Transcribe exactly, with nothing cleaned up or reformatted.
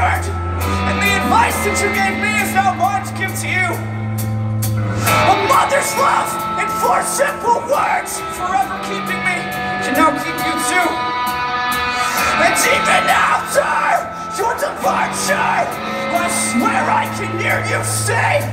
word. And the advice that you gave me is now mine to give to you. A mother's love in four simple words, forever keeping me, can now keep you too. And even after your departure, I swear I can hear you say,